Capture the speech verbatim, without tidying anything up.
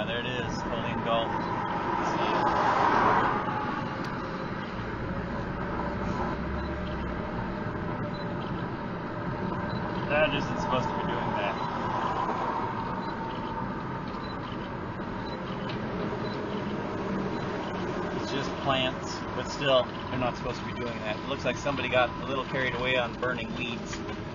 Yeah, there it is, Colleen Gulf. That isn't supposed to be doing that. It's just plants, but still, they're not supposed to be doing that. It looks like somebody got a little carried away on burning weeds.